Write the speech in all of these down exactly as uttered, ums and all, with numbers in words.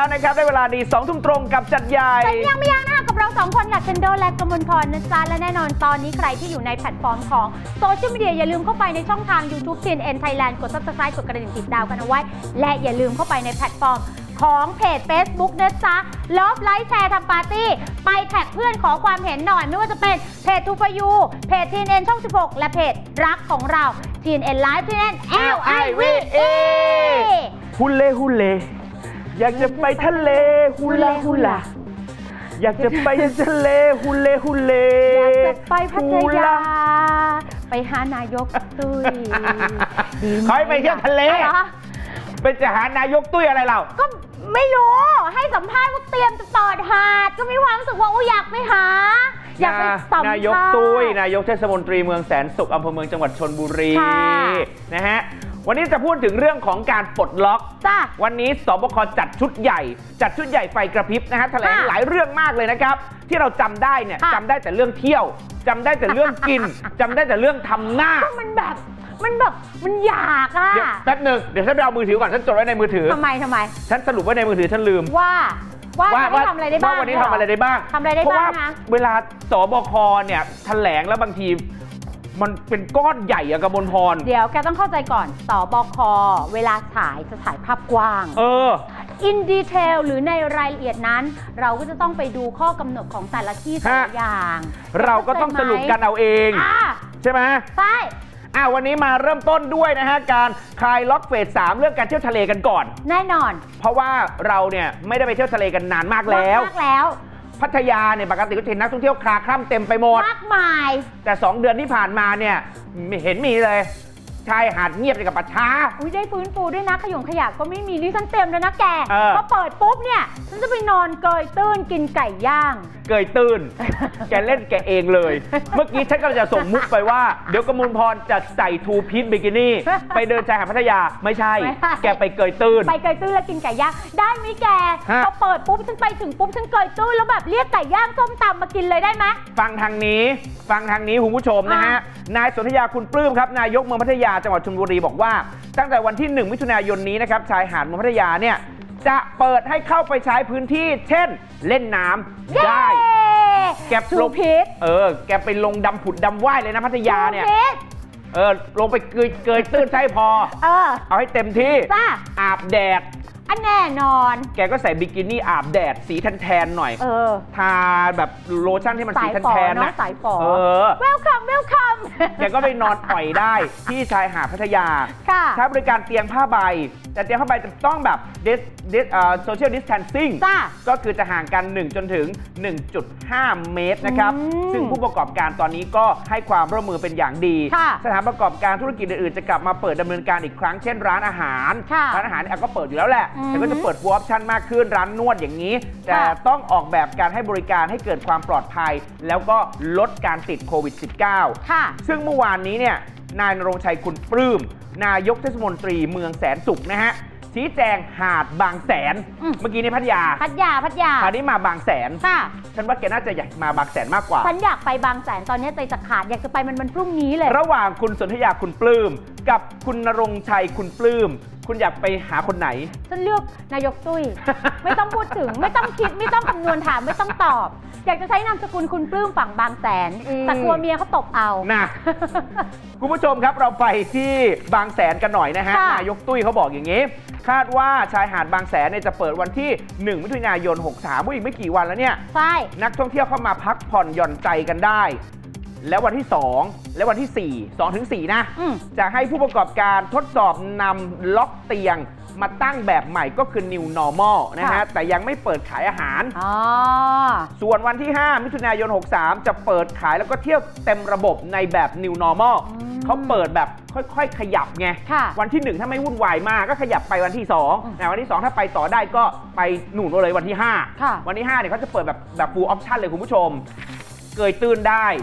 แล้วนะครับได้เวลาดีสองทุ่มตรงกับจัดใหญ่แต่ยังไม่ยังนะคะกับเราสองคนค่ะเคนโดและกมลพรนะจ๊ะและแน่นอนตอนนี้ใครที่อยู่ในแพลตฟอร์มของโซเชียลมีเดียอย่าลืมเข้าไปในช่องทาง ยูทูบ ซี เอ็น เอ็น Thailand กด ซับสไครบ์ กดกระดิ่งติดดาวกันเอาไว้และอย่าลืมเข้าไปในแพลตฟอร์มของเพจ Facebook นะจ๊ะลบไลค์แชร์ทำปาร์ตี้ไปแท็กเพื่อนขอความเห็นหน่อยไม่ว่าจะเป็นเพจ ทู ฟอร์ ยู เพจ ที เอ็น เอ็น ช่องสิบหกและเพจรักของเรา ที เอ็น เอ็น Live ที เอ็น เอ็น L I V E ฮุเล่ฮุเล่อยากจะไปทะเลฮุลาฮุลาอยากจะไปทะเลฮุเล่ฮุเล่อยากจะไปพัทยาไปหานายกตุ้ยเขาให้ไปเที่ยวทะเลเป็นจะหานายกตุ้ยอะไรเราก็ไม่รู้ให้สัมภาษณ์ว่าเตรียมจะเปิดหาดก็มีความรู้สึกว่าโอ้อยากไปหาอยากไปสัมภาษณ์นายกตุ้ยนายกเทศมนตรีเมืองแสนสุขอำเภอเมืองจังหวัดชลบุรีนะฮะวันนี้จะพูดถึงเรื่องของการปลดล็อกจ้าวันนี้สบคจัดชุดใหญ่จัดชุดใหญ่ไฟกระพริบนะฮะแถลงหลายเรื่องมากเลยนะครับที่เราจำได้เนี่ยจำได้แต่เรื่องเที่ยวจำได้แต่เรื่องกินจำได้แต่เรื่องทำหน้ามันแบบมันแบบมันอยากอ่ะเดี๋ยวแป๊บหนึ่งเดี๋ยวฉันไปเอามือถือก่อนฉันจดไว้ในมือถือทำไมทำไมฉันสรุปไว้ในมือถือฉันลืมว่าว่าว่าทำอะไรได้บ้างวันนี้ทำอะไรได้บ้างทำอะไรได้บ้างนะเวลาสบคเนี่ยแถลงแล้วบางทีมันเป็นก้อนใหญ่อะกมลพรเดี๋ยวแกต้องเข้าใจก่อนสบคเวลาฉายจะฉายภาพกว้างเออ in detail หรือในรายละเอียดนั้นเราก็จะต้องไปดูข้อกำหนดของแต่ละที่แต่ละอย่างเราก็ต้องสรุปกันเอาเองใช่ไหมใช่อ่ะวันนี้มาเริ่มต้นด้วยนะฮะการคลายล็อกเฟสสามเรื่องการเที่ยวทะเลกันก่อนแน่นอนเพราะว่าเราเนี่ยไม่ได้ไปเที่ยวทะเลกันนานมากแล้วมากแล้วพัทยาเนี่ยปกติก็เห็นนักท่องเที่ยวคลาคล่ำเต็มไปหมดมากมายแต่สองเดือนที่ผ่านมาเนี่ยไม่เห็นมีเลยชายหาดเงียบเลยกับป่าช้าอุ้ยได้ฟื้นฟูด้วยนะขยงขยะก็ไม่มีนี่ฉันเต็มแล้วนะแกพอเปิดปุ๊บเนี่ยฉันจะไปนอนเกยตื้นกินไก่ย่างเกยตื้นแกเล่นแกเองเลยเมื่อกี้ฉันก็จะส่งมุกไปว่าเดี๋ยวกมลพรจะใส่ทูพีซบิกินี่ไปเดินชายหาดพัทยาไม่ใช่แกไปเกยตื้นไปเกยตื้นแล้วกินไก่ย่างได้ไหมแกพอเปิดปุ๊บฉันไปถึงปุ๊บฉันเกยตื้นแล้วแบบเรียกไก่ย่างส้มตำมากินเลยได้ไหมฟังทางนี้ฟังทางนี้คุณผู้ชมนะฮะนายสนธยาคุณปลื้มครับนายกเมืองพัทยาจังหวัดชลบุรีบอกว่าตั้งแต่วันที่หนึ่งมิถุนายนนี้นะครับชายหาดเมืองพัทยาเนี่ยจะเปิดให้เข้าไปใช้พื้นที่เช่นเล่นน้ำได้แกลงเออแกไปลงดำผุดดำว่ายเลยนะพัทยาเนี่ยเออลงไปเกยเกยตื้นใช่พอเออเอาให้เต็มที่อาบแดดอันแน่นอนแกก็ใส่บิกินี่อาบแดดสีแทนๆหน่อยเออทาแบบโลชั่นที่มันสีแทนๆนะสายฝอเออ welcome welcome แกก็ไปนอนปล่อยได้ที่ชายหาดพัทยาใช้บริการเตียงผ้าใบแต่เตียงผ้าใบจะต้องแบบ dis dis เอ่อ social distancing ก็คือจะห่างกันหนึ่งจนถึง หนึ่งจุดห้า เมตรนะครับซึ่งผู้ประกอบการตอนนี้ก็ให้ความร่วมมือเป็นอย่างดีสถานประกอบการธุรกิจอื่นๆจะกลับมาเปิดดำเนินการอีกครั้งเช่นร้านอาหารร้านอาหารเนี่ยก็เปิดอยู่แล้วแหละแต่ก็จะเปิดฟูลออปชั่นมากขึ้นร้านนวดอย่างนี้แต่ต้องออกแบบการให้บริการให้เกิดความปลอดภัยแล้วก็ลดการติดโควิด สิบเก้า ซึ่งเมื่อวานนี้เนี่ยนายณรงค์ชัยคุณปลื้มนายกเทศมนตรีเมืองแสนสุขนะฮะชี้แจงหาดบางแสนเมื่อกี้ในพัทยาพัทยาพัทยาคราวนี้มาบางแสนค่ะฉันว่าแกน่าจะอยากมาบางแสนมากกว่าฉันอยากไปบางแสนตอนนี้ใจจะขาดอยากจะไปมันมันพรุ่งนี้เลยระหว่างคุณสนธยาคุณปลื้มกับคุณณรงค์ชัยคุณปลื้มคุณอยากไปหาคนไหนฉันเลือกนายกตุ้ยไม่ต้องพูดถึงไม่ต้องคิดไม่ต้องคำนวณถามไม่ต้องตอบอยากจะใช้นามสกุลคุณปลื้มฝั่งบางแสนแต่กลัวเมียเขาตบเอานะคุณผู้ชมครับเราไปที่บางแสนกันหน่อยนะฮะนายกตุ้ยเขาบอกอย่างนี้คาดว่าชายหาดบางแสนเนี่ยจะเปิดวันที่หนึ่งมิถุนายนหกสามอีกไม่กี่วันแล้วเนี่ยใช่นักท่องเที่ยวเข้ามาพักผ่อนหย่อนใจกันได้แล้ววันที่สองและวันที่สี่ สองถึงสี่นะจะให้ผู้ประกอบการทดสอบนำล็อกเตียงมาตั้งแบบใหม่ก็คือ New Normal นะฮะแต่ยังไม่เปิดขายอาหารส่วนวันที่ห้ามิถุนายนหกสามจะเปิดขายแล้วก็เที่ยวเต็มระบบในแบบ New Normal เขาเปิดแบบค่อยๆขยับไงวันที่หนึ่งถ้าไม่วุ่นวายมากก็ขยับไปวันที่สองแต่วันที่สองถ้าไปต่อได้ก็ไปหนุนเลยวันที่ห้าวันที่ห้าเนี่ยเขาจะเปิดแบบแบบ full option เลยคุณผู้ชมเกยตื้นได้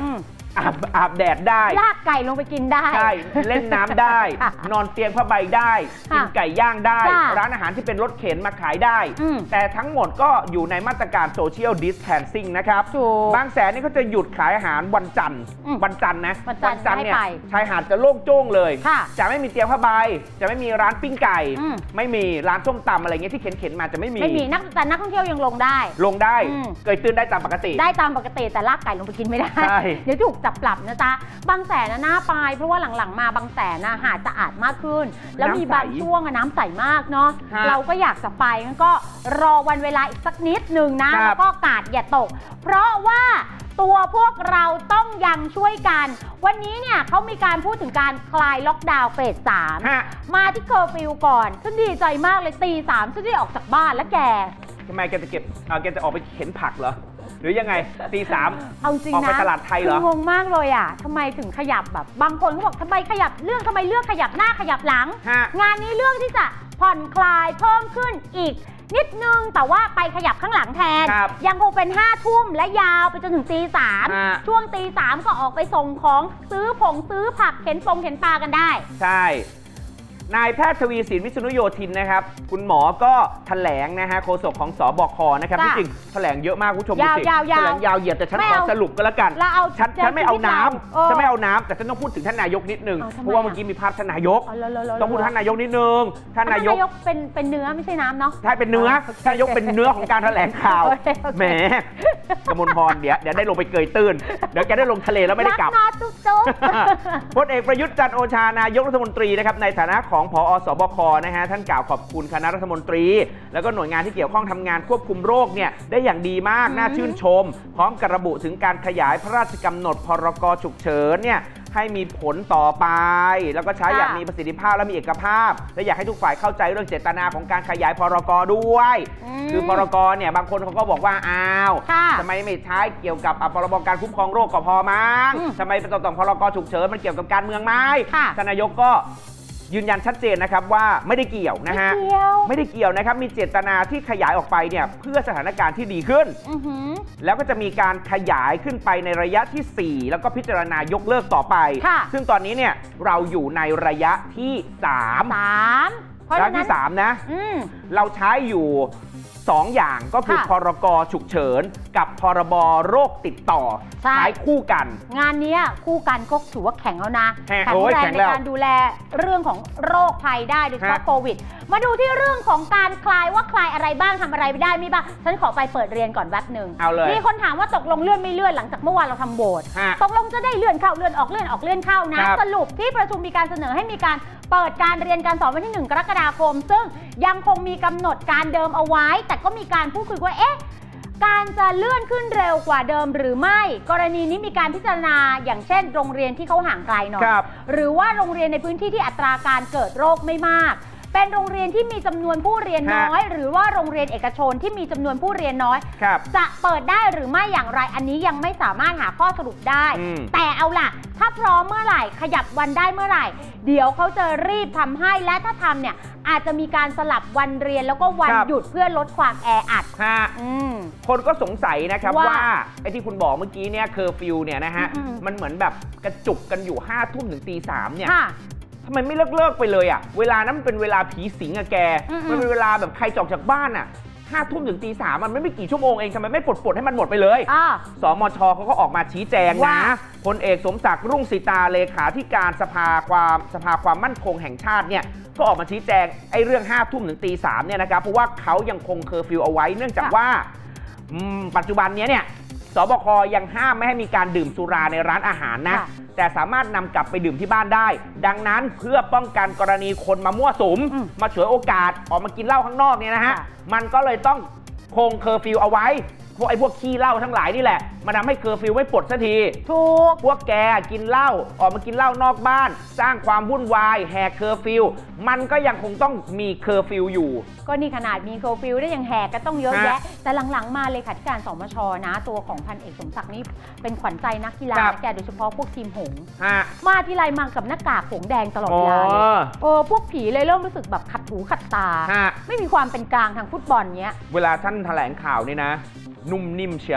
อาบอาบแดดได้ลากไก่ลงไปกินได้ใช่เล่นน้ำได้ นอนเตียงผ้าใบได้กินไก่ย่างได้ร้านอาหารที่เป็นรถเข็นมาขายได้แต่ทั้งหมดก็อยู่ในมาตรการโซเชียลดิสแทนซิ่งนะครับบางแสนนี่เขาจะหยุดขายอาหารวันจันทร์วันจันทร์นะวันจันทร์เนี่ยชายหาดจะโล่งโจ้งเลยจะไม่มีเตียงผ้าใบจะไม่มีร้านปิ้งไก่ไม่มีร้านส้มตำอะไรเงี้ยที่เข็นๆมาจะไม่มีไม่มีนักแต่นักท่องเที่ยวยังลงได้ลงได้เกยตื้นได้ตามปกติได้ตามปกติแต่ลากไก่ลงไปกินไม่ได้เดี๋ยวถูกจับปรับนะจ๊ะบางแสนน่าไปเพราะว่าหลังๆมาบางแสนหาดสะอาดมากขึ้นแล้วมีบางช่วงน้ำใสมากเนาะเราก็อยากจะไปงั้นก็รอวันเวลาอีกสักนิดหนึ่งนะแล้วก็กาดอย่าตกเพราะว่าตัวพวกเราต้องยังช่วยกันวันนี้เนี่ยเขามีการพูดถึงการคลายล็อกดาวน์เฟสสามมาที่เคอร์ฟิวก่อนฉันดีใจมากเลยตีสามฉันได้ออกจากบ้านแล้วแกทำไมแกจะเก็บแกจะออกไปเข็นผักเหรอหรือยังไงตีสามเอาจริงนะออกไปตลาดไทยเหรองงมากเลยอ่ะทำไมถึงขยับแบบบางคนเขาบอกทำไมขยับเรื่องทำไมเลือกขยับหน้าขยับหลังงานนี้เรื่องที่จะผ่อนคลายเพิ่มขึ้นอีกนิดนึงแต่ว่าไปขยับข้างหลังแทนยังคงเป็นห้าทุ่มและยาวไปจนถึงตีสามช่วงตีสามก็ออกไปส่งของซื้อผงซื้อผักเข็นปงเข็นปลากันได้ใช่นายแพทย์ทวีศิลป์วิษณุโยธินนะครับคุณหมอก็แถลงนะฮะโฆษกของสบคนะครับที่จริงแถลงเยอะมากคุณผู้ชมดูสิแถลงยาวเหยียดแต่ฉันขอสรุปก็แล้วกันฉันฉันไม่เอาน้ำฉันไม่เอาน้ำแต่ฉันต้องพูดถึงท่านนายกนิดนึงเพราะว่าเมื่อกี้มีภาพท่านนายกต้องพูดท่านนายกนิดนึงท่านนายกเป็นเป็นเนื้อไม่ใช่น้ำเนาะใช่เป็นเนื้อท่านนายกเป็นเนื้อของการแถลงข่าวแหมกมลพรเดี๋ยวเดี๋ยวได้ลงไปเกยตื้นเดี๋ยวแกได้ลงทะเลแล้วไม่ได้กลับพลเอกประยุทธ์จันทร์โอชานายกรัฐมนตรีนะครับในฐานะของผอ.สบคนะฮะท่านกล่าวขอบคุณคณะรัฐมนตรีแล้วก็หน่วยงานที่เกี่ยวข้องทำงานควบคุมโรคเนี่ยได้อย่างดีมากน่าชื่นชมพร้อมกับระบุถึงการขยายพระราชกำหนดพรกฉุกเฉินเนี่ยให้มีผลต่อไปแล้วก็ใช้อย่างมีประสิทธิภาพและมีเอกภาพและอยากให้ทุกฝ่ายเข้าใจเรื่องเจตนาของการขยายพรกด้วยคือพรกเนี่ยบางคนเขาก็บอกว่าอ้าวทำไมไม่ใช้เกี่ยวกับพรบการคุ้มครองโรคก็พอมั้งทำไมเป็นต้องพรกฉุกเฉินมันเกี่ยวกับการเมืองไหมท่านนายกก็ยืนยันชัดเจนนะครับว่าไม่ได้เกี่ยวนะฮะไม่ได้เกี่ยวนะครับมีเจตนาที่ขยายออกไปเนี่ยเพื่อสถานการณ์ที่ดีขึ้นแล้วก็จะมีการขยายขึ้นไปในระยะที่สี่แล้วก็พิจารณายกเลิกต่อไปซึ่งตอนนี้เนี่ยเราอยู่ในระยะที่สามระยะที่สามนะเราใช้อยู่สองอย่างก็คือพรกฉุกเฉินกับพรบโรคติดต่อใช้คู่กันงานนี้คู่กันก็ถือว่าแข็งแล้วนะแข็งแรงในการดูแลเรื่องของโรคภัยได้โดยเฉพาะโควิดมาดูที่เรื่องของการคลายว่าคลายอะไรบ้างทำอะไรไม่ได้ไม่บ้างฉันขอไปเปิดเรียนก่อนแวบหนึ่งมีคนถามว่าตกลงเลื่อนไม่เลื่อนหลังจากเมื่อวานเราทำโหวตตกลงจะได้เลื่อนเข้าเลื่อนออกเลื่อนออกเลื่อนเข้านะสรุปที่ประชุมมีการเสนอให้มีการเปิดการเรียนการสอนวันที่หนึ่งกรกฎาคมซึ่งยังคงมีกำหนดการเดิมเอาไว้แต่ก็มีการพูดคุยว่าเอ๊ะการจะเลื่อนขึ้นเร็วกว่าเดิมหรือไม่กรณีนี้มีการพิจารณาอย่างเช่นโรงเรียนที่เขาห่างไกลหน่อยหรือว่าโรงเรียนในพื้นที่ที่อัตราการเกิดโรคไม่มากเป็นโรงเรียนที่มีจำนวนผู้เรียนน้อยหรือว่าโรงเรียนเอกชนที่มีจำนวนผู้เรียนน้อยจะเปิดได้หรือไม่อย่างไรอันนี้ยังไม่สามารถหาข้อสรุปได้แต่เอาล่ะถ้าพร้อมเมื่อไหร่ขยับวันได้เมื่อไหร่เดี๋ยวเขาจะรีบทำให้และถ้าทำเนี่ยอาจจะมีการสลับวันเรียนแล้วก็วันหยุดเพื่อลดความแออัดคนก็สงสัยนะครับว่าไอ้ที่คุณบอกเมื่อกี้เนี่ยเคอร์ฟิวเนี่ยนะฮะมันเหมือนแบบกระจุกกันอยู่ห้าทุ่มถึงตีสามเนี่ยทำไมไม่เลิกเลิกไปเลยอ่ะเวลานั้นมันเป็นเวลาผีสิงอะแกมันเป็นเวลาแบบใครออกจากบ้านอ่ะห้าทุ่มถึงตีสามมันไม่กี่ชั่วโมงเองทำไมไม่ปลดปลดให้มันหมดไปเลยสมช.เขาก็ออกมาชี้แจงนะพลเอกสมศักดิ์รุ่งสีตาเลขาธิการสภาความสภาความมั่นคงแห่งชาติเนี่ยก็ออกมาชี้แจงไอ้เรื่องห้าทุ่มถึงตีสามเนี่ยนะครับเพราะว่าเขายังคงเคอร์ฟิวเอาไว้เนื่องจากว่าปัจจุบันนี้เนี่ยสบคยังห้ามไม่ให้มีการดื่มสุราในร้านอาหารนะแต่สามารถนำกลับไปดื่มที่บ้านได้ดังนั้นเพื่อป้องกันกรณีคนมามั่วสุมมาฉวยโอกาสออกมากินเหล้าข้างนอกเนี่ยนะฮะมันก็เลยต้องคงเคอร์ฟิวเอาไว้พวกไอ้พวกขี้เหล้าทั้งหลายนี่แหละมันทำให้เคอร์ฟิวไม่ปลดสักทีถูกพวกแกกินเหล้าออกมากินเหล้านอกบ้านสร้างความวุ่นวายแหกเคอร์ฟิวมันก็ยังคงต้องมีเคอร์ฟิวอยู่ก็นี่ขนาดมีเคอร์ฟิวได้ยังแหกก็ต้องเยอะแยะแต่หลังๆมาเลยค่ะที่การสมช.นะตัวของพันเอกสมศักดิ์นี่เป็นขวัญใจนักกีฬาแกโดยเฉพาะพวกทีมหงส์มาทีไรมากับหน้ากากหงแดงตลอดเวลาเลยโอ้พวกผีเลยเริ่มรู้สึกแบบขัดหูขัดตาไม่มีความเป็นกลางทางฟุตบอลเนี้ยเวลาท่านแถลงข่าวนี่นะนุ่มนิ่มเชีย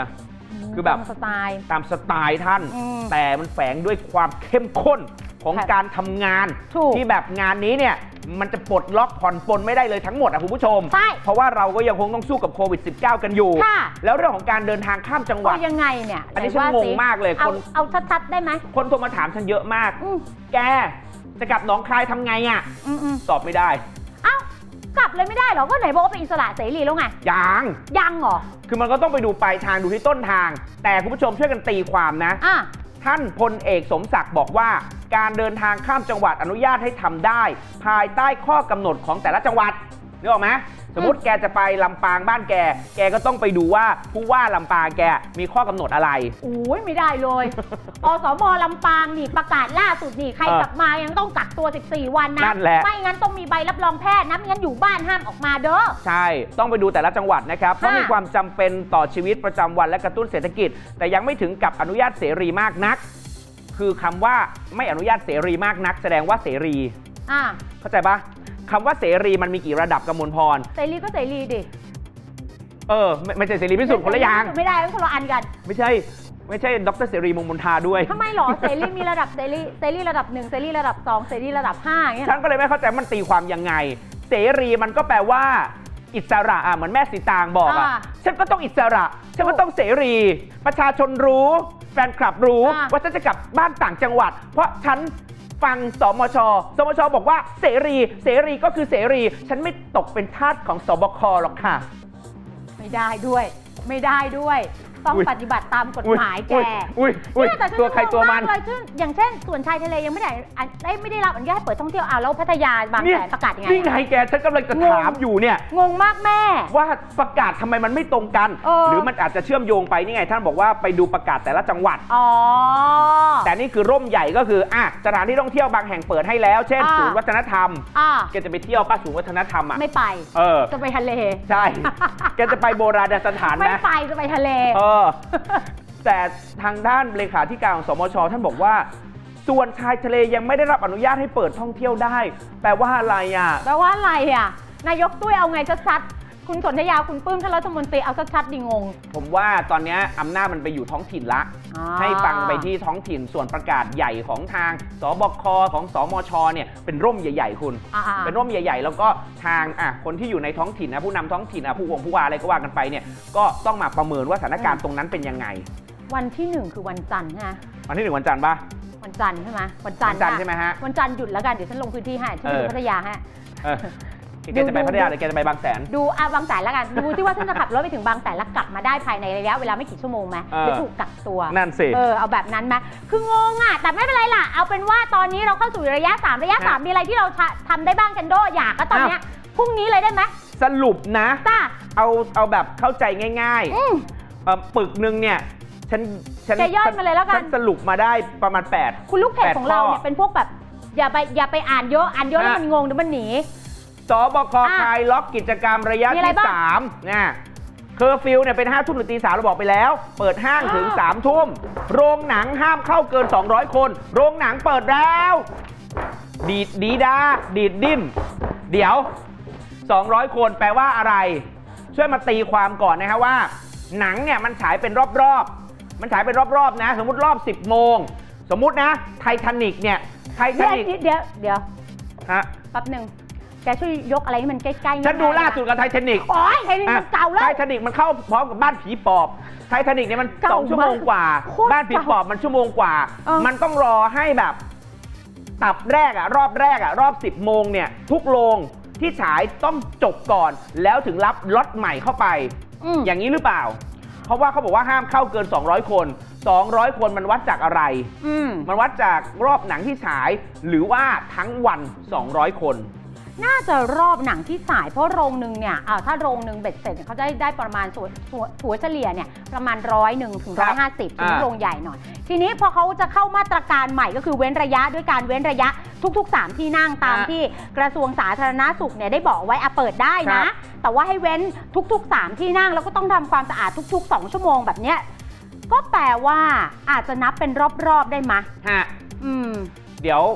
คือแบบตามสไตล์ตามสไตล์ท่านแต่มันแฝงด้วยความเข้มข้นของการทำงานที่แบบงานนี้เนี่ยมันจะปลดล็อกผ่อนปลนไม่ได้เลยทั้งหมดอ่ะคุณผู้ชมเพราะว่าเราก็ยังคงต้องสู้กับโควิด สิบเก้า กันอยู่แล้วเรื่องของการเดินทางข้ามจังหวัดยังไงเนี่ยอันนี้ฉันงงมากเลยคนเอาชัดๆได้ไหมคนโทรมาถามฉันเยอะมากแกจะกลับหนองคายทำไงอ่ะตอบไม่ได้เอ้ากลับเลยไม่ได้หรอก็ไหนบอกว่าเป็นอิสระเสรีแล้วไงยังยังเหรอคือมันก็ต้องไปดูปลายทางดูที่ต้นทางแต่คุณผู้ชมช่วยกันตีความนะท่านพลเอกสมศักดิ์บอกว่าการเดินทางข้ามจังหวัดอนุญาตให้ทำได้ภายใต้ข้อกำหนดของแต่ละจังหวัดนึกออกไหมสมมติแกจะไปลำปางบ้านแกแกก็ต้องไปดูว่าผู้ว่าลำปางแกมีข้อกำหนดอะไรโอ้ยไม่ได้เลยอสม.ลำปางนี่ประกาศล่าสุดนี่ใครกลับมายังต้องกักตัวสิบสี่วันนะไม่งั้นต้องมีใบรับรองแพทย์นะไม่งั้นอยู่บ้านห้ามออกมาเด้อใช่ต้องไปดูแต่ละจังหวัดนะครับเพราะมีความจำเป็นต่อชีวิตประจำวันและกระตุ้นเศรษฐกิจแต่ยังไม่ถึงกับอนุญาตเสรีมากนักคือคำว่าไม่อนุญาตเสรีมากนักแสดงว่าเสรีอ่าเข้าใจปะคำว่าเสรีมันมีกี่ระดับกมลพรเสรีก็เสรีดิเออไม่ไม่ใช่เสรีพิสุทธิ์คนละอย่างไม่ได้คนละอันกันไม่ใช่ไม่ใช่ดร.เสรีมงคลทาด้วยทำไมหรอเสรีมีระดับเสรีเสรีระดับหนึ่งเสรีระดับสองเสรีระดับห้าอย่างเงี้ยฉันก็เลยไม่เข้าใจมันตีความยังไงเสรีมันก็แปลว่าอิสระอ่ะเหมือนแม่สีตางบอกอ่ะฉันก็ต้องอิสระฉันก็ต้องเสรีประชาชนรู้แฟนคลับรู้ว่าฉันจะกลับบ้านต่างจังหวัดเพราะฉันฟังสมชสมชบอกว่าเสรีเสรีก็คือเสรีฉันไม่ตกเป็นทาสของสบคหรอกค่ะไม่ได้ด้วยไม่ได้ด้วยต้องปฏิบัติตามกฎหมายแกตัวใครตัวมันอย่างเช่นส่วนชายทะเลยังไม่ได้ได้ไม่ได้รับอนุญาตให้เปิดท่องเที่ยวอ่ะแล้วพัทยาบางแสนประกาศยังไงนี่ไงแกฉันกำลังจะถามอยู่เนี่ยงงมากแม่ว่าประกาศทำไมมันไม่ตรงกันหรือมันอาจจะเชื่อมโยงไปนี่ไงท่านบอกว่าไปดูประกาศแต่ละจังหวัดอ๋อแต่นี่คือร่มใหญ่ก็คืออ่ะสถานที่ท่องเที่ยวบางแห่งเปิดให้แล้วเช่นศูนย์วัฒนธรรมแกจะไปเที่ยวป้าศูนย์วัฒนธรรมอ่ะไม่ไปเออจะไปทะเลใช่แกจะไปโบราณสถานไหมไม่ไปจะไปทะเลเออแต่ทางด้านเลขาธิการของสมช.ท่านบอกว่าส่วนชายทะเลยังไม่ได้รับอนุญาตให้เปิดท่องเที่ยวได้แปลว่าอะไรอ่ะแปลว่าอะไรอ่ะนายกตุ้ยเอาไงชัดๆคุณสนธยาคุณปื้มท่านรัฐมนตรีเอาชัดๆดิงงผมว่าตอนนี้อำนาจมันไปอยู่ท้องถิ่นละให้ฟังไปที่ท้องถิ่นส่วนประกาศใหญ่ของทางสบคของสมช.เนี่ยเป็นร่มใหญ่ๆคุณเป็นร่มใหญ่ๆแล้วก็ทางอ่ะคนที่อยู่ในท้องถิ่นนะผู้นำท้องถิ่นอ่ะผู้วงผู้ว่าอะไรก็ว่ากันไปเนี่ยก็ต้องมาประเมินว่าสถานการณ์ตรงนั้นเป็นยังไงวันที่หนึ่งคือวันจันทร์ใช่ไหมวันที่หนึ่งวันจันทร์ปะวันจันทร์ใช่ไหมวันจันทร์ใช่ไหมฮะวันจันทร์หยุดแล้วกันเดี๋ยวฉันลงพื้นที่ให้ที่พัทยาฮะแกจะไปพัทยาหรือแกจะไปบางแสนดูอ่ะบางแสนแล้วกันดูที่ว่าฉันจะขับรถไปถึงบางแสนแล้วกลับมาได้ภายในระยะเวลาไม่กี่ชั่วโมงไหมหรือถูกกักตัวนั่นสิเออเอาแบบนั้นไหมคืองงอ่ะแต่ไม่เป็นไรล่ะเอาเป็นว่าตอนนี้เราเข้าสู่ระยะสามระยะสามมีอะไรที่เราทำได้บ้างกันโดอยากก็ตอนนี้พรุ่งนี้เลยได้ไหมสรุปนะเอาเอาแบบเข้าใจง่ายๆปึกนึงเนี่ยฉันฉันย่อยมาเลยแล้วกันฉันสรุปมาได้ประมาณแปดคุณลูกเพจของเราเนี่ยเป็นพวกแบบอย่าไปอย่าไปอ่านเยอะอ่านเยอะแล้วมันงงเดี๋ยวมันหนีสบคคลายล็อกกิจกรรมระยะที่สามเนี่ยเคอร์ฟิวเนี่ยเป็นห้าทุ่มถึงตีสามเราบอกไปแล้วเปิดห้างถึงสามทุ่มโรงหนังห้ามเข้าเกินสองร้อยคนโรงหนังเปิดแล้วดีดดีดาดีดดิ้นเดี๋ยวสองร้อยคนแปลว่าอะไรช่วยมาตีความก่อนนะฮะว่าหนังเนี่ยมันฉายเป็นรอบๆมันฉายเป็นรอบๆนะสมมุติรอบสิบโมงสมมุตินะไททานิกเนี่ยไททานิกเดี๋ยวเดี๋ยวฮะแป๊บหนึ่งแกช่วยยกอะไรให้มันใกล้ๆฉันดูล่าสุดกับไททานิกโอ้ยไททานิกมันเก่าแล้วไททานิกมันเข้าพร้อมกับบ้านผีปอบไททานิกเนี่ยมันสองชั่วโมงกว่าบ้านผีปอบมันชั่วโมงกว่ามันต้องรอให้แบบตับแรกอ่ะรอบแรกอ่ะรอบสิบโมงเนี่ยทุกโรงที่ฉายต้องจบก่อนแล้วถึงรับล็อตใหม่เข้าไปอย่างนี้หรือเปล่าเพราะว่าเขาบอกว่าห้ามเข้าเกินสองร้อยคนสองร้อยคนมันวัดจากอะไรมันวัดจากรอบหนังที่ฉายหรือว่าทั้งวันสองร้อยคนน่าจะรอบหนังที่ฉายเพราะโรงหนึ่งเนี่ยถ้าโรงหนึ่งเบ็ดเสร็จเขาได้ได้ประมาณส่วนถัวเฉลี่ยเนี่ยประมาณร้อยหนึ่งถึงร้อยห้าสิบถึงโรงใหญ่หน่อยทีนี้พอเขาจะเข้ามาตรการใหม่ก็คือเว้นระยะด้วยการเว้นระยะทุกๆสามที่นั่งตามที่กระทรวงสาธารณสุขเนี่ยได้บอกไว้อ่ะเปิดได้นะแต่ว่าให้เว้นทุกๆสามที่นั่งแล้วก็ต้องทำความสะอาดทุกๆสองชั่วโมงแบบเนี้ยก็แปลว่าอาจจะนับเป็นรอบๆได้ไหมฮะอืมเดี๋ยวข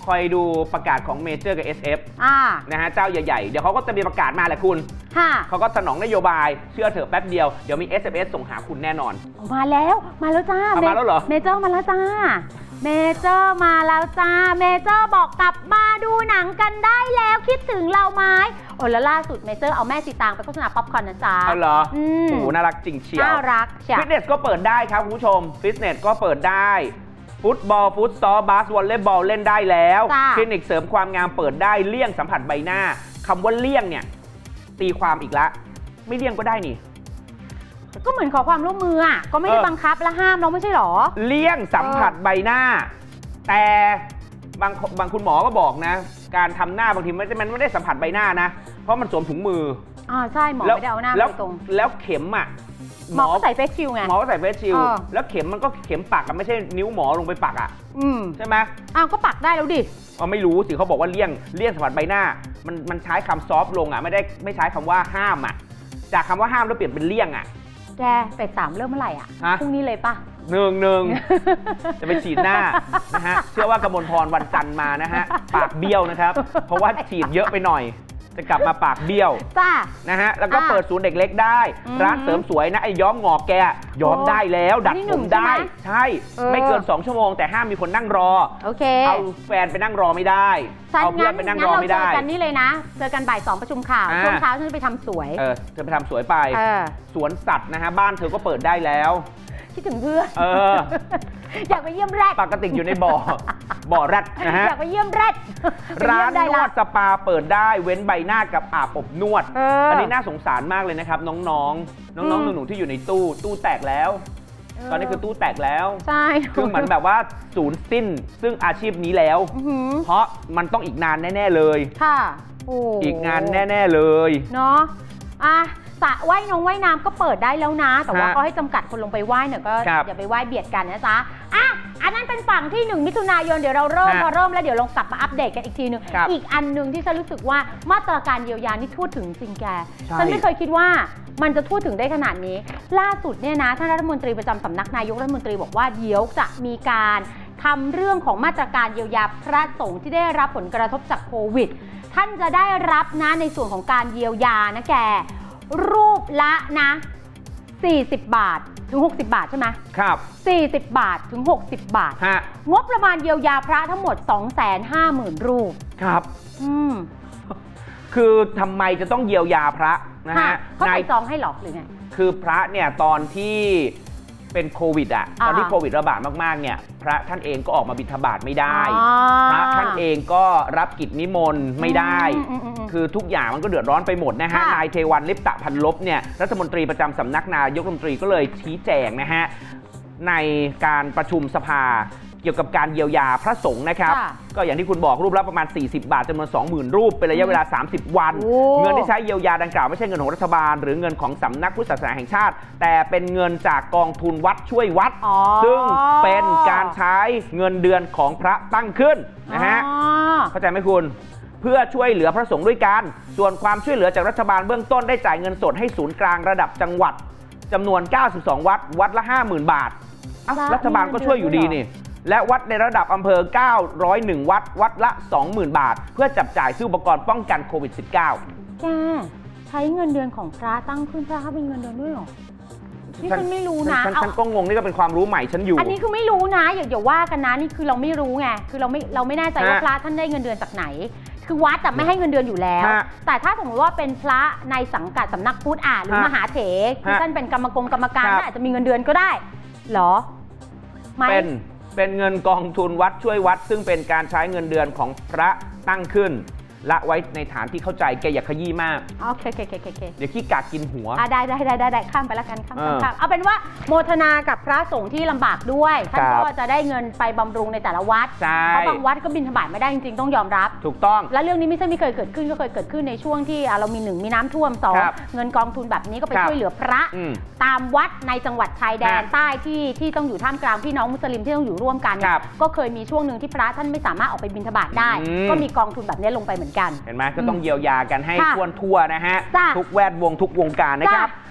คอยดูประกาศของเมเจอร์กับ เอส เอฟอ่านะฮะเจ้าใหญ่ๆเดี๋ยวเขาก็จะมีประกาศมาแหละคุณเขาก็สนองนโยบายเชื่อเถอะแป๊บเดียวเดี๋ยวมี เอส เอ็ม เอส ส่งหาคุณแน่นอนมาแล้วมาแล้วจ้ามาแล้วเหรอเมเจอร์มาแล้วจ้าเมเจอร์มาแล้วจ้าเมเจอร์บอกกลับมาดูหนังกันได้แล้วคิดถึงเราไหมโอ้แล้วล่าสุดเมเจอร์เอาแม่สีตางไปโฆษณาป๊อปคอร์นนะจ๊ะอ๋อเหรอโอ้โหน่ารักจริงเชียวน่ารักเชียวฟิตเนสก็เปิดได้ครับคุณผู้ชมฟิตเนสก็เปิดได้ฟุตบอลฟุตซอลบาสวอลเลย์บอลเล่นได้แล้วคลินิกเสริมความงามเปิดได้เลี่ยงสัมผัสใบหน้าคำว่าเลี่ยงเนี่ยตีความอีกละไม่เลี่ยงก็ได้นี่ก็เหมือนขอความร่วมมืออ่ะก็ไม่ได้บังคับและห้ามเราไม่ใช่หรอเลี่ยงสัมผัสใบหน้าแต่บางบางคุณหมอก็บอกนะการทำหน้าบางทีมันมันไม่ได้สัมผัสใบหน้านะเพราะมันสวมถุงมืออ่าใช่หมอไม่ได้เอาหน้าไปตรงแล้วเข็มอ่ะหมอก็ใส่เฟสชิลไงหมอก็ใส่เฟสชิลแล้วเข็มมันก็เข็มปักกันไม่ใช่นิ้วหมอลงไปปักอ่ะใช่ไหมอ้าวก็ปักได้แล้วดิอ๋อไม่รู้สิเขาบอกว่าเลี่ยงเลี่ยงสัมผัสใบหน้ามันมันใช้คำซอฟต์ลงอ่ะไม่ได้ไม่ใช้คำว่าห้ามอ่ะจากคำว่าห้ามแล้วเปลี่ยนเป็นเลี่ยงอ่ะแกเฟสสามเริ่มเมื่อไหร่อ่ะพรุ่งนี้เลยปะหนึ่งหนึ่งจะไปฉีดหน้านะฮะเชื่อว่ากมลพรวันจันทร์มานะฮะปากเบี้ยวนะครับเพราะว่าฉีดเยอะไปหน่อยจะกลับมาปากเบี้ยวจ้านะฮะแล้วก็เปิดศูนย์เด็กเล็กได้ร้านเสริมสวยนะไอ้ย้อมงอกแกย้อมได้แล้วดัดผมได้ใช่ไม่เกินสองชั่วโมงแต่ห้ามมีคนนั่งรอโอเคเอาแฟนไปนั่งรอไม่ได้เอาเพื่อนไปนั่งรอไม่ได้เจอกันนี่เลยนะเจอกันบ่ายสองประชุมข่าวช่วงเช้าฉันจะไปทำสวยเออเธอไปทำสวยไปสวนสัตว์นะฮะบ้านเธอก็เปิดได้แล้วคิดถึงเพื่อนเอออยากไปเยี่ยมแรดปกติอยู่ในบ่อบ่อแรดนะฮะอยากไปเยี่ยมแรดร้านนวดสปาเปิดได้เว้นใบหน้ากับอาบอบนวดอันนี้น่าสงสารมากเลยนะครับน้องๆน้องๆหนูๆที่อยู่ในตู้ตู้แตกแล้วตอนนี้คือตู้แตกแล้วใช่คือเหมือนแบบว่าศูนย์สิ้นซึ่งอาชีพนี้แล้วเพราะมันต้องอีกนานแน่ๆเลยค่ะอีกงานแน่ๆเลยเนาะอ่ะสระว่ายน้องว่ายน้ำก็เปิดได้แล้วนะแต่ว่าก็ให้จำกัดคนลงไปว่ายเนี่ยก็อย่าไปว่ายเบียดกันนะจ๊ะอ่ะอันนั้นเป็นฝั่งที่หนึ่งมิถุนายนเดี๋ยวเราเริ่มพอเริ่มแล้วเดี๋ยวลองกลับมาอัปเดตกันอีกทีนึงอีกอันหนึ่งที่ฉันรู้สึกว่ามาตรการเยียวยานี่ทั่วถึงจริงแกฉันไม่เคยคิดว่ามันจะทั่วถึงได้ขนาดนี้ล่าสุดเนี่ยนะท่านรัฐมนตรีประจำสำนักนายกรัฐมนตรีบอกว่าเดี๋ยวจะมีการทำเรื่องของมาตรการเยียวยาพระสงฆ์ที่ได้รับผลกระทบจากโควิดท่านจะได้รับนะในส่วนของการเยียวยานะแกรูปละนะสี่สิบบาทถึงหกสิบบาทใช่ไหมครับสี่สิบบาทถึงหกสิบบาทงบประมาณเยียวยาพระทั้งหมด สองแสนห้าหมื่น รูปครับอืมคือทำไมจะต้องเยียวยาพระนะฮะเขาใส่ซองให้หรอหรือไงคือพระเนี่ยตอนที่เป็นโควิดอ่ะตอนที่โควิดระบาดมากๆเนี่ยพระท่านเองก็ออกมาบิณฑบาตไม่ได้พระท่านเองก็รับกิจนิมนต์ไม่ได้คือทุกอย่างมันก็เดือดร้อนไปหมดนะฮะนายเทวันลิปตะพันลบเนี่ยรัฐมนตรีประจำสำนักนายกรัฐมนตรีก็เลยชี้แจงนะฮะในการประชุมสภาเกี่ยวกับการเยียวยาพระสงฆ์นะครับก็อย่างที่คุณบอกรูปละประมาณสี่สิบบาทจำนวน สองหมื่น รูปเป็นระยะเวลาสามสิบวันเงินที่ใช้เยียวยาดังกล่าวไม่ใช่เงินของรัฐบาลหรือเงินของสำนักพุทธศาสนาแห่งชาติแต่เป็นเงินจากกองทุนวัดช่วยวัดซึ่งเป็นการใช้เงินเดือนของพระตั้งขึ้นนะฮะเข้าใจไหมคุณเพื่อช่วยเหลือพระสงฆ์ด้วยกันส่วนความช่วยเหลือจากรัฐบาลเบื้องต้นได้จ่ายเงินสดให้ศูนย์กลางระดับจังหวัดจำนวนเก้าสิบสองวัดวัดละ ห้าหมื่น บาทรัฐบาลก็ช่วยอยู่ดีนี่และวัดในระดับอำเภอเก้าร้อยเอ็ดวัดวัดละ สองหมื่น บาทเพื่อจับจ่ายซื้ออุปกรณ์ป้องกันโควิด สิบเก้าแกใช้เงินเดือนของพระตั้งขึ้นพระเป็นเงินเดือนด้วยหรอนี่ฉันไม่รู้นะฉันก็งงนี่ก็เป็นความรู้ใหม่ฉันอยู่อันนี้คือไม่รู้นะอย่าอย่าว่ากันนะนี่คือเราไม่รู้ไงคือเราไม่เราไม่แน่ใจว่าพระท่านได้เงินเดือนจากไหนคือวัดแต่ไม่ให้เงินเดือนอยู่แล้วแต่ถ้าสมมติว่าเป็นพระในสังกัดสำนักพุทธอ่าหรือมหาเถรคือท่านเป็นกรรมกรกรรมการท่านอาจจะมีเงินเดือนก็ได้หรอเป็นเป็นเงินกองทุนวัดช่วยวัดซึ่งเป็นการใช้เงินเดือนของพระตั้งขึ้นละไว้ในฐานที่เข้าใจแกอย่าขยี้มากโอเคโอเคโอเคเดี๋ยวขี้กากกินหัวอ่ะได้ได้ได้ได้ข้ามไปแล้วกันข้ามข้ามเอาเป็นว่าโมทนากับพระสงฆ์ที่ลำบากด้วยท่านก็จะได้เงินไปบำรุงในแต่ละวัดเพราะบางวัดก็บิณฑบาตไม่ได้จริงๆต้องยอมรับถูกต้องและเรื่องนี้ไม่ใช่ไม่เคยเกิดขึ้นก็เคยเกิดขึ้นในช่วงที่เรามีหนึ่งมีน้ำท่วมสองเงินกองทุนแบบนี้ก็ไปช่วยเหลือพระตามวัดในจังหวัดชายแดนใต้ที่ที่ต้องอยู่ท่ามกลางพี่น้องมุสลิมที่ต้องอยู่ร่วมกันก็เคยมีช่วงหนึ่งที่พระท่านไม่สามารถออกไปบิณฑบาตได้ก็มีกองทุนแบบนี้ลงไปเหมือนกันเห็นไหมก็ต้องเยียวยากันให้ทั่วทั่วนะฮะทุกแวดวงทุกวงการนะครับ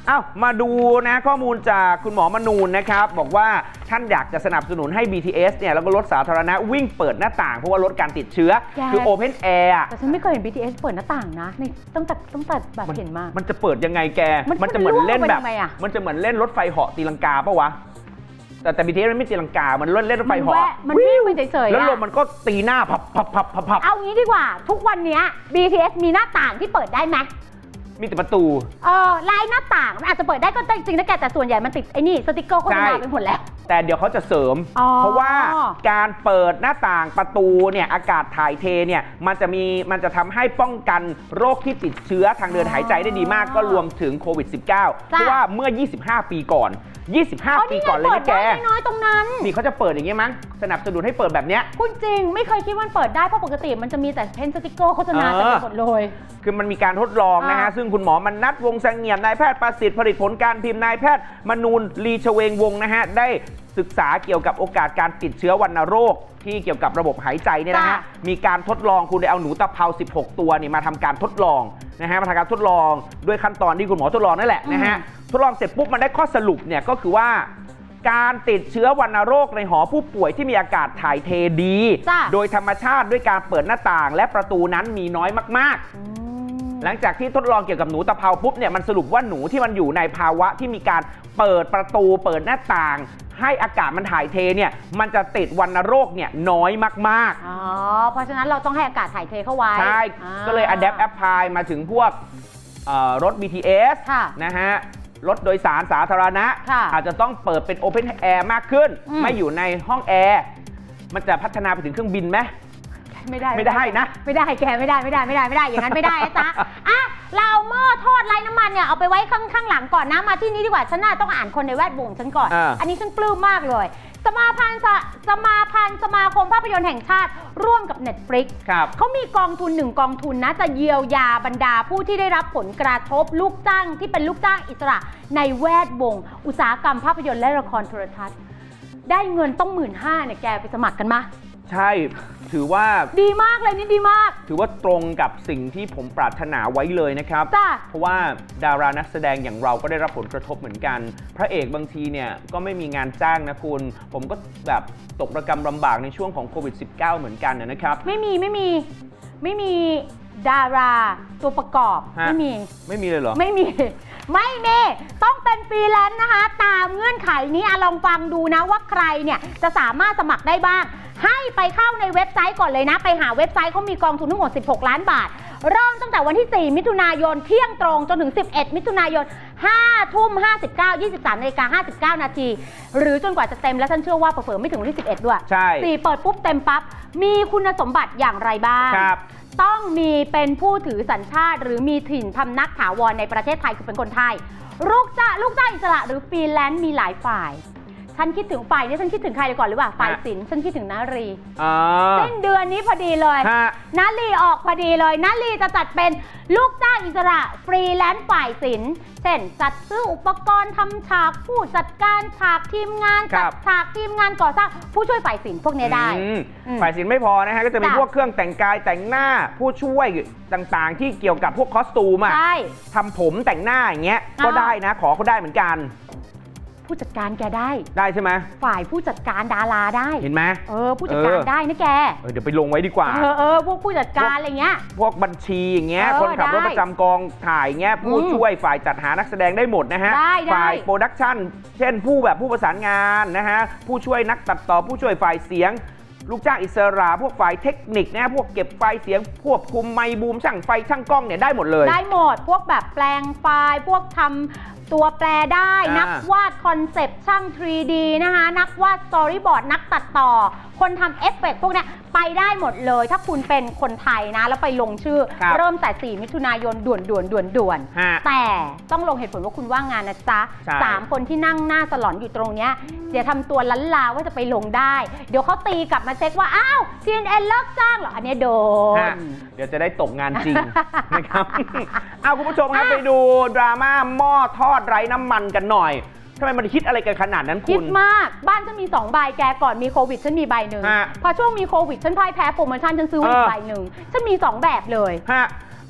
เอ้ามาดูนะข้อมูลจากคุณหมอมนูนนะครับบอกว่าท่านอยากจะสนับสนุนให้ บี ที เอส เนี่ยแล้วก็รถสาธารณะวิ่งเปิดหน้าต่างเพราะว่าลดการติดเชื้อคือ Open Air แต่ฉันไม่เคยเห็น บี ที เอส เปิดหน้าต่างนะในตั้งแต่ตั้งแต่แบบเห็นมามันจะเปิดยังไงแกมันจะเหมือนเล่นแบบมันจะเหมือนเล่นรถไฟเหาะตีลังกาปะวะแต่แต่ บี ที เอส มันไม่ตีลังกามันเล่นเล่นรถไฟเหาะมันวิ่งไปเฉยๆแล้วลมมันก็ตีหน้าพับพับพับพับพับเอางี้ดีกว่าทุกวันนี้ บี ที เอส มีหน้าต่างที่เปิดได้ไหมมีแต่ประตูเออลายหน้าต่างมันอาจจะเปิดได้ก็จริงนะแกแต่ส่วนใหญ่มันติดไอ้นี่สติกเกอร์โฆษณาไปหมดแล้วแต่เดี๋ยวเขาจะเสริมเพราะว่าการเปิดหน้าต่างประตูเนี่ยอากาศถ่ายเทเนี่ยมันจะมีมันจะทำให้ป้องกันโรคที่ติดเชื้อทางเดินหายใจได้ดีมากก็รวมถึงโควิด สิบเก้า เพราะว่าเมื่อยี่สิบห้าปีก่อนยี่สิบห้าปีก่อนเลยนะแกน้อยตรงนั้นนี่เขาจะเปิดอย่างงี้มั้งสนับสนุนให้เปิดแบบเนี้ยคุณจริงไม่เคยคิดว่าเปิดได้เพราะปกติมันจะมีแต่เพนสติกเกอร์โฆษณาแต่หมดเลยคือมันมีการทดลองนะฮะซึ่งคุณหมอมนัสวงศ์เสงี่ยมนายแพทย์ประสิทธิ์ผลิตผลการพิมพ์นายแพทย์มนูนลีชเวงวงศ์นะฮะได้ศึกษาเกี่ยวกับโอกาสการติดเชื้อวัณโรคที่เกี่ยวกับระบบหายใจเนี่ยนะฮะมีการทดลองคุณได้เอาหนูตะเภาสิบหกตัวนี่มาทำการทดลองนะฮะมาทำการทดลองด้วยขั้นตอนที่คุณหมอทดลองนั่นแหละนะฮะทดลองเสร็จปุ๊บมันได้ข้อสรุปเนี่ยก็คือว่าการติดเชื้อวัณโรคในหอผู้ป่วยที่มีอากาศถ่ายเทดีโดยธรรมชาติด้วยการเปิดหน้าต่างและประตูนั้นมีน้อยมากๆหลังจากที่ทดลองเกี่ยวกับหนูตะเภาปุ๊บเนี่ยมันสรุปว่าหนูที่มันอยู่ในภาวะที่มีการเปิดประตูเปิดหน้าต่างให้อากาศมันถ่ายเทเนี่ยมันจะติดวัณโรคเนี่ยน้อยมากๆอ๋อเพราะฉะนั้นเราต้องให้อากาศถ่ายเทเข้าไว้ใช่ก็เลย Adapt Apply มาถึงพวกรถ บี ที เอส นะฮะรถโดยสารสาธารณะอาจจะต้องเปิดเป็น Open Air มากขึ้นไม่อยู่ในห้องแอร์มันจะพัฒนาไปถึงเครื่องบินไหมไม่ได้ไม่ได้นะไม่ได้แกไม่ได้ไม่ได้ไม่ได้ไม่ได้อย่างนั้นไม่ได้นะจ๊ะอ่ะเราหม้อทอดไร้น้ำมันเนี่ยเอาไปไว้ข้างข้างหลังก่อนนะมาที่นี้ดีกว่าฉันน่าต้องอ่านคนในแวดวงฉันก่อน อันนี้ฉันปลื้มมากเลยสมาพันธ์สมาพันธ์สมาคมภาพยนตร์แห่งชาติร่วมกับ Netflix เขามีกองทุนหนึ่งกองทุนนะจะเยียวยาบรรดาผู้ที่ได้รับผลกระทบลูกจ้างที่เป็นลูกจ้างอิสระในแวดวงอุตสาหกรรมภาพยนตร์และละครโทรทัศน์ได้เงินต้องหมื่นห้าเนี่ยแกไปสมัครกันมาใช่ถือว่าดีมากเลยนี่ดีมากถือว่าตรงกับสิ่งที่ผมปรารถนาไว้เลยนะครับเพราะว่าดารานักแสดงอย่างเราก็ได้รับผลกระทบเหมือนกันพระเอกบางทีเนี่ยก็ไม่มีงานจ้างนะคุณผมก็แบบตกระกำลำบากในช่วงของโควิด สิบเก้า เหมือนกันนะครับไม่มีไม่มีไม่มีดาราตัวประกอบไม่มีไม่มีเลยเหรอไม่มีไม่มีต้องเป็นฟรีแลนซ์นะคะตามเงื่อนไขนี้ลองฟังดูนะว่าใครเนี่ยจะสามารถสมัครได้บ้างให้ไปเข้าในเว็บไซต์ก่อนเลยนะไปหาเว็บไซต์เขามีกองทุนทั้งหมดสิบหกล้านบาทเริ่มตั้งแต่วันที่สี่มิถุนายนเที่ยงตรงจนถึงสิบเอ็ดมิถุนายนห้าทุ่มห้าสิบเก้า ยี่สิบสามนาฬิกาห้าสิบเก้านาทีหรือจนกว่าจะเต็มและฉันเชื่อว่าเผลอๆไม่ถึงวันที่สิบเอ็ดด้วยใช่สี่เปิดปุ๊บเต็มปั๊บมีคุณสมบัติอย่างไรบ้างต้องมีเป็นผู้ถือสัญชาติหรือมีถิ่นพำนักถาวรในประเทศไทยคือเป็นคนไทยลูกจ้างลูกจ้างอิสระหรือฟรีแลนซ์มีหลายฝ่ายฉันคิดถึงฝ่ายนี้ฉันคิดถึงใครเลยก่อนหรือเปล่าฝ่ายศิลป์ฉันคิดถึงนารีสิ้นเดือนนี้พอดีเลยนารีออกพอดีเลยนารีจะจัดเป็นลูกจ้างอิสระฟรีแลนซ์ฝ่ายศิลป์เช่นจัดซื้ออุปกรณ์ทำฉากผู้จัดการฉากทีมงานจัดฉากทีมงานก่อสร้างผู้ช่วยฝ่ายศิลป์พวกนี้ได้ฝ่ายศิลป์ไม่พอนะฮะก็จะมีพวกเครื่องแต่งกายแต่งหน้าผู้ช่วยต่างๆที่เกี่ยวกับพวกคอสตูมอะทำผมแต่งหน้าอย่างเงี้ยก็ได้นะขอเขาได้เหมือนกันผู้จัดการแกได้ได้ใช่ไหมฝ่ายผู้จัดการดาราได้เห็นไหมเออผู้จัดการได้นะแกเออเดี๋ยวไปลงไว้ดีกว่าเออเออพวกผู้จัดการอะไรเงี้ยพวกบัญชีอย่างเงี้ยคนขับรถประจำกองถ่ายเงี้ยผู้ช่วยฝ่ายจัดหานักแสดงได้หมดนะฮะฝ่ายโปรดักชั่นเช่นผู้แบบผู้ประสานงานนะฮะผู้ช่วยนักตัดต่อผู้ช่วยฝ่ายเสียงลูกจ้างอิสระพวกฝ่ายเทคนิคนะพวกเก็บไฟเสียงควบคุมไมค์บูมช่างไฟช่างกล้องเนี่ยได้หมดเลยได้หมดพวกแบบแปลงไฟล์พวกทำตัวแปลได้นักวาดคอนเซปต์ช่าง ทรี ดี นะคะนักวาดสตอรี่บอร์ดนักตัดต่อคนทำเอฟเฟกต์พวกนี้ไปได้หมดเลยถ้าคุณเป็นคนไทยนะแล้วไปลงชื่อเริ่มแต่สี่มิถุนายนด่วนด่วนด่วนด่วนแต่ต้องลงเหตุผลว่าคุณว่างงานนะจ๊ะสามคนที่นั่งหน้าสลอนอยู่ตรงเนี้ยเดี๋ยวทำตัวลั้นลาว่าจะไปลงได้เดี๋ยวเขาตีกลับมาเช็คว่าอ้าว ซี เอ็น เอ็น เลิกจ้างเหรออันนี้โดนเดี๋ยวจะได้ตกงานจริงนะครับเอาคุณผู้ชมครับไปดูดราม่าหม้อทอดไร้น้ำมันกันหน่อยทำไมมันคิดอะไรกันขนาดนั้นคุณคิดมากบ้านฉันมีสองใบแกก่อนมีโควิดฉันมีใบหนึ่งพอช่วงมีโควิดฉันพ่ายแพ้โปรโมชั่นฉันซื้ออีกใบหนึ่งฉันมีสองแบบเลยฮะ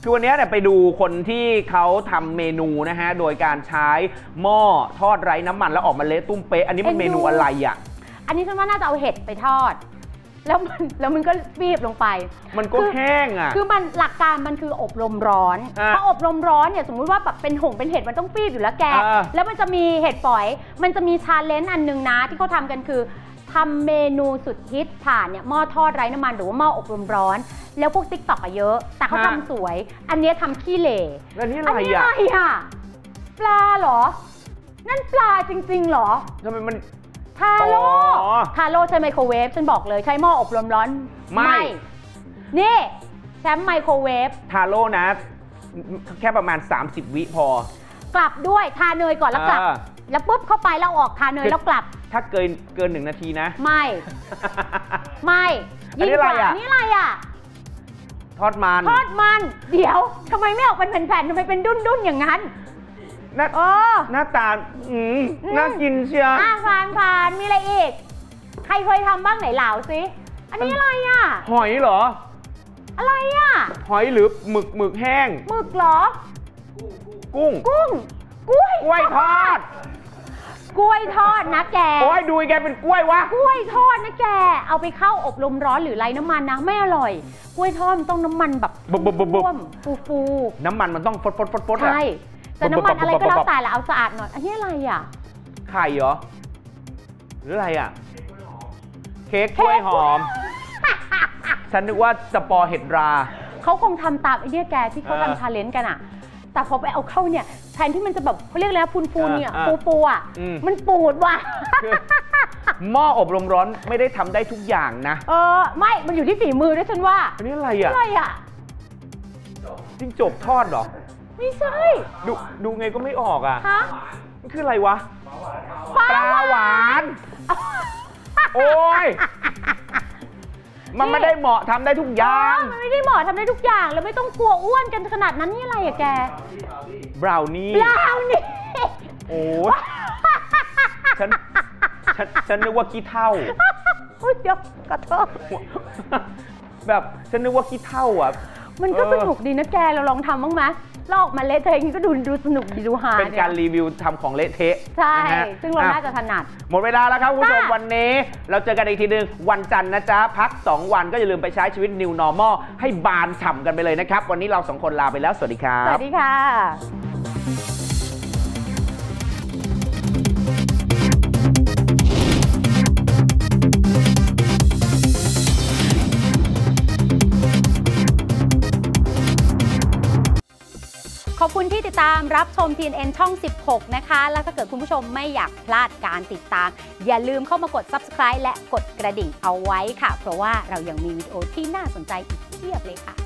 คือวันนี้เนี่ยไปดูคนที่เขาทำเมนูนะฮะโดยการใช้หม้อทอดไร้น้ำมันแล้วออกมาเละตุ้มเป๊ะอันนี้มันเมนูอะไรอ่ะอันนี้ฉันว่าน่าจะเอาเห็ดไปทอดแล้วมันแล้วมันก็บีบลงไปมันก็แห้งอ่ะคือมันหลักการมันคืออบลมร้อนพออบลมร้อนเนี่ยสมมุติว่าแบบเป็นหงเป็นเห็ดมันต้องบีบอยู่แล้วแกแล้วมันจะมีเห็ดฝอยมันจะมีชาเลนจ์อันนึงนะที่เขาทำกันคือทำเมนูสุดฮิตผ่านเนี่ยหม้อทอดไร้น้ำมันหรือว่าหม้ออบลมร้อนแล้วพวกติ๊กต็อกอะเยอะแต่เขาทำสวยอันนี้ทำขี้เหร่แล้วนี่อะไรอ่ะปลาเหรอนั่นปลาจริงๆเหรอทำไมมันทาโร่ทาโร่ใช้ไมโครเวฟฉันบอกเลยใช้หม้ออบลมร้อนไม่นี่แชมป์ไมโครเวฟทาโร่นะแค่ประมาณสามสิบวิพอกลับด้วยทาเนยก่อนแล้วกลับแล้วปุ๊บเข้าไปแล้วออกทาเนยแล้วกลับถ้าเกินเกินหนึ่งนาทีนะไม่ไม่ยิ่งกว่านี่อะไรอ่ะทอดมันทอดมันเดี๋ยวทำไมไม่ออกเป็นแผ่นๆทำไมเป็นดุ้นๆอย่างนั้นหน้าหน้าตาอืมน่ากินเชียวอ่ะฟานฟานมีอะไรอีกใครเคยทำบ้างไหนเหล่าสิอันนี้อะไรอ่ะหอยเหรออะไรอ่ะหอยหรือหมึกหมึกแห้งหมึกเหรอกุ้งกุ้งกล้วยกล้วยทอดกล้วยทอดนะแกโอ้ยดูแกเป็นกล้วยวะกล้วยทอดนะแกเอาไปเข้าอบลมร้อนหรือไร้น้ำมันนะไม่อร่อยกล้วยทอดมันต้องน้ำมันแบบฟูฟูน้ำมันมันต้องฟดฟดฟดฟดใช่แต่น้ำมันอะไรก็แล้วแต่ละเอาสะอาดหน่อยอันนี้อะไรอ่ะไข่เหรอหรืออะไรอ่ะเค้กกล้วยหอมฉันนึกว่าสปอร์เห็ดราเขาคงทำตามไอ้เนี่ยแกที่เขาทำชาเลนจ์กันอ่ะแต่พอไปเอาเข้าเนี่ยแทนที่มันจะแบบเขาเรียกแล้วปูนๆเนี่ยปูๆอ่ะมันปูดว่ะหม้ออบลมร้อนไม่ได้ทำได้ทุกอย่างนะเออไม่มันอยู่ที่ฝีมือด้วยฉันว่าอันนี้อะไรอ่ะอะไรอ่ะจิ้งจกทอดเหรอไม่ใช่ดูดูไงก็ไม่ออกอ่ะฮะมันคืออะไรวะปลาหวานโอ้ยมันไม่ได้เหมาะทำได้ทุกอย่างมันไม่ได้เหมาะทำได้ทุกอย่างแล้วไม่ต้องกลัวอ้วนกันขนาดนั้นนี่อะไรอะแกบราวนี่บราวนี่โอ้ยฉันฉันฉันนึกว่าขี้เถ้าโอ้ยเดี๋ยวกระเทาะแบบฉันนึกว่าขี้เถ้าอ่ะมันก็สนุกดีนะแกเราลองทำบ้างไหมลอกมาเละเทะอย่างนี้ก็ดูดูสนุกดีดูฮาเป็นการรีวิวทำของเละเทะใช่ซึ่งเราน่าจะถนัดหมดเวลาแล้วครับคุณผู้ชมวันนี้เราเจอกันอีกทีนึงวันจันทร์นะจ๊ะพักสองวันก็อย่าลืมไปใช้ชีวิต New Normal ให้บานฉ่ำกันไปเลยนะครับวันนี้เราสองคนลาไปแล้วสวัสดีครับสวัสดีค่ะขอบคุณที่ติดตามรับชม ที เอ็น เอ็น ช่องสิบหกนะคะแล้วถ้าเกิดคุณผู้ชมไม่อยากพลาดการติดตามอย่าลืมเข้ามากด ซับสไครบ์ และกดกระดิ่งเอาไว้ค่ะเพราะว่าเรายังมีวิดีโอที่น่าสนใจอีกเพียบเลยค่ะ